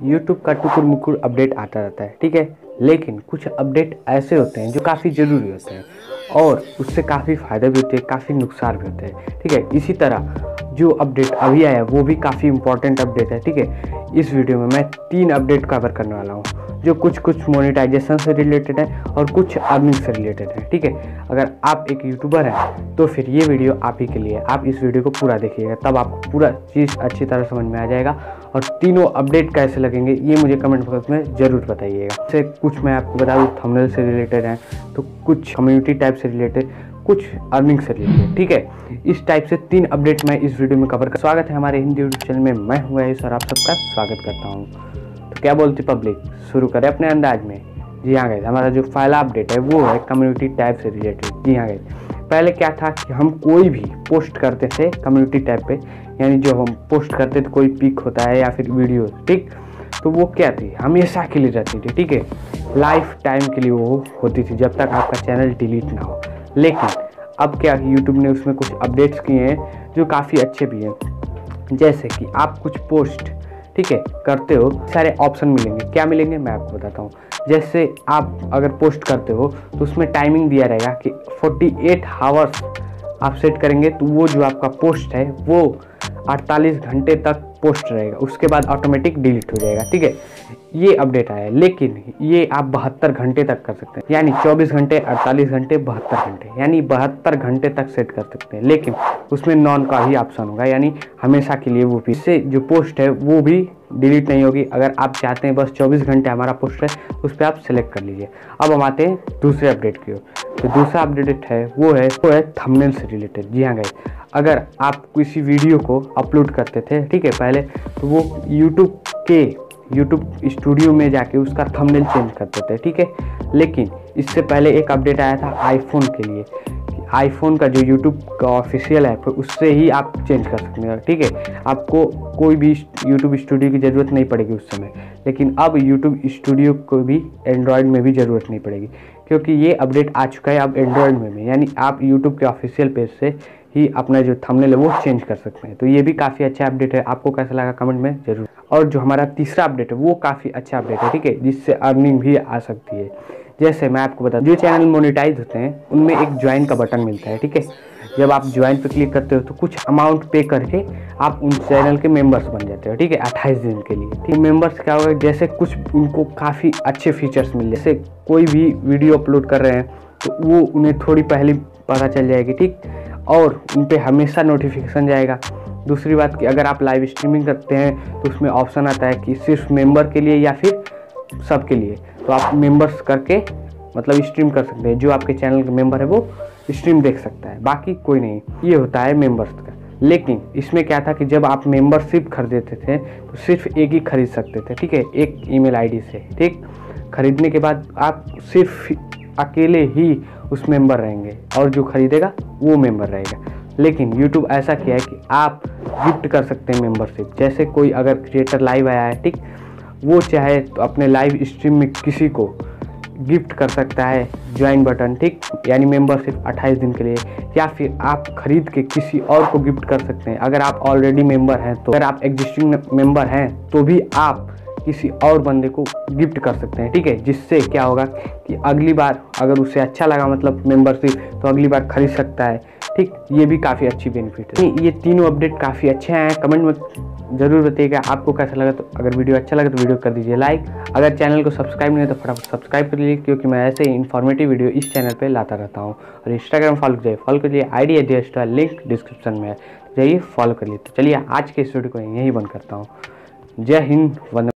YouTube का टुकुर मुकुर update आता रहता है, ठीक है। लेकिन कुछ अपडेट ऐसे होते हैं जो काफ़ी ज़रूरी होते हैं और उससे काफ़ी फ़ायदे भी होते हैं, काफ़ी नुकसान भी होते हैं, ठीक है। इसी तरह जो अपडेट अभी आया वो भी काफ़ी इंपॉर्टेंट अपडेट है, ठीक है। इस वीडियो में मैं 3 अपडेट कवर करने वाला हूँ जो कुछ मोनेटाइजेशन से रिलेटेड है और कुछ अर्निंग से रिलेटेड है, ठीक है। अगर आप एक यूट्यूबर हैं तो फिर ये वीडियो आप ही के लिए, आप इस वीडियो को पूरा देखिएगा, तब आपको पूरा चीज़ अच्छी तरह समझ में आ जाएगा। और तीनों अपडेट कैसे लगेंगे ये मुझे कमेंट बॉक्स में ज़रूर बताइएगा। जैसे कुछ मैं आपको बता दूँ थंबनेल से रिलेटेड हैं, तो कुछ कम्युनिटी टाइप से रिलेटेड, कुछ अर्निंग से रिलेटेड, ठीक है। इस टाइप से 3 अपडेट मैं इस वीडियो में कवर कर। स्वागत है हमारे हिंदी यूट्यूब चैनल में, मैं हूँ आयुष और आप सबका स्वागत करता हूँ। तो क्या बोलती पब्लिक, शुरू करें अपने अंदाज में। जी हाँ गाइस, हमारा जो पहला अपडेट है वो है कम्युनिटी टाइप से रिलेटेड। जी हाँ गाइस, पहले क्या था कि हम कोई भी पोस्ट करते थे कम्युनिटी टाइप पे, यानी जो हम पोस्ट करते थे कोई पिक होता है या फिर वीडियो, ठीक, तो वो क्या थी, हमेशा के लिए रहती थी, ठीक है। लाइफ टाइम के लिए वो होती थी जब तक आपका चैनल डिलीट ना हो। लेकिन अब क्या यूट्यूब ने उसमें कुछ अपडेट्स किए हैं जो काफ़ी अच्छे भी हैं। जैसे कि आप कुछ पोस्ट, ठीक है, करते हो, सारे ऑप्शन मिलेंगे। क्या मिलेंगे मैं आपको बताता हूँ। जैसे आप अगर पोस्ट करते हो तो उसमें टाइमिंग दिया रहेगा कि 48 आवर्स आप सेट करेंगे तो वो जो आपका पोस्ट है वो 48 घंटे तक पोस्ट रहेगा, उसके बाद ऑटोमेटिक डिलीट हो जाएगा, ठीक है। ये अपडेट आया है, लेकिन ये आप 72 घंटे तक कर सकते हैं, यानी 24 घंटे, 48 घंटे, 72 घंटे, यानी 72 घंटे तक सेट कर सकते हैं। लेकिन उसमें नॉन का ही ऑप्शन होगा, यानी हमेशा के लिए वो भी, इससे जो पोस्ट है वो भी डिलीट नहीं होगी। अगर आप चाहते हैं बस 24 घंटे हमारा पोस्ट है, उस पर आप सेलेक्ट कर लीजिए। अब हम आते हैं दूसरे अपडेट की ओर। तो दूसरा अपडेट है वो है थंबनेल से रिलेटेड। जी हाँ गाइस, अगर आप किसी वीडियो को अपलोड करते थे, ठीक है, पहले, तो वो यूट्यूब स्टूडियो में जाके उसका थंबनेल चेंज करते थे, ठीक है। लेकिन इससे पहले एक अपडेट आया था आईफोन के लिए, आईफोन का जो यूट्यूब का ऑफिशियल ऐप है उससे ही आप चेंज कर सकते हैं, ठीक है। आपको कोई भी यूट्यूब स्टूडियो की ज़रूरत नहीं पड़ेगी उस समय। लेकिन अब यूट्यूब स्टूडियो को भी एंड्रॉयड में भी ज़रूरत नहीं पड़ेगी, क्योंकि ये अपडेट आ चुका है अब एंड्रॉयड में, यानी आप यूट्यूब के ऑफिशियल पेज से ही अपना जो थंबनेल है वो चेंज कर सकते हैं। तो ये भी काफ़ी अच्छा अपडेट है, आपको कैसा लगा कमेंट में ज़रूर। और जो हमारा तीसरा अपडेट है वो काफ़ी अच्छा अपडेट है, ठीक है, जिससे अर्निंग भी आ सकती है। जैसे मैं आपको बता दूं, जो चैनल मोनेटाइज होते हैं उनमें एक ज्वाइन का बटन मिलता है, ठीक है। जब आप ज्वाइन पर क्लिक करते हो तो कुछ अमाउंट पे करके आप उन चैनल के मेंबर्स बन जाते हो, ठीक है, 28 दिन के लिए। ठीक, मेंबर्स क्या होगा, जैसे कुछ उनको काफ़ी अच्छे फीचर्स मिल, जैसे कोई भी वीडियो अपलोड कर रहे हैं तो वो उन्हें थोड़ी पहले पता चल जाएगी, ठीक, और उन पर हमेशा नोटिफिकेशन जाएगा। दूसरी बात कि अगर आप लाइव स्ट्रीमिंग करते हैं तो उसमें ऑप्शन आता है कि सिर्फ मेंबर के लिए या फिर सबके लिए, तो आप मेंबर्स करके मतलब स्ट्रीम कर सकते हैं। जो आपके चैनल का मेंबर है वो स्ट्रीम देख सकता है, बाकी कोई नहीं। ये होता है मेंबर्स का। लेकिन इसमें क्या था कि जब आप मेंबरशिप खरीदते थे तो सिर्फ एक ही खरीद सकते थे, ठीक है, एक ईमेल आईडी से, ठीक। खरीदने के बाद आप सिर्फ अकेले ही उस मेंबर रहेंगे और जो खरीदेगा वो मेंबर रहेगा। लेकिन YouTube ऐसा किया है कि आप गिफ्ट कर सकते हैं मेंबरशिप। जैसे कोई अगर क्रिएटर लाइव आया है, ठीक, वो चाहे तो अपने लाइव स्ट्रीम में किसी को गिफ्ट कर सकता है ज्वाइन बटन, ठीक, यानी मेंबरशिप 28 दिन के लिए, या फिर आप खरीद के किसी और को गिफ्ट कर सकते हैं। अगर आप ऑलरेडी मेंबर हैं तो, अगर आप एग्जिस्टिंग मेंबर हैं तो भी आप किसी और बंदे को गिफ्ट कर सकते हैं, ठीक है। जिससे क्या होगा कि अगली बार अगर उसे अच्छा लगा मतलब मेंबरशिप, तो अगली बार खरीद सकता है, ठीक। ये भी काफ़ी अच्छी बेनिफिट है। ये तीनों अपडेट काफ़ी अच्छे हैं। कमेंट में ज़रूर बताइएगा आपको कैसा लगा। तो अगर वीडियो अच्छा लगा तो वीडियो कर दीजिए लाइक। अगर चैनल को सब्सक्राइब नहीं है तो फटाफट सब्सक्राइब कर लीजिए, क्योंकि मैं ऐसे ही इन्फॉर्मेटिव वीडियो इस चैनल पे लाता रहता हूँ। और इंस्टाग्राम फॉलो करिए, ID है, लिंक डिस्क्रिप्शन में है, जाइए फॉलो कर लीजिए। तो चलिए आज के इस वीडियो को यहीं बंद करता हूँ। जय हिंद, वंदे।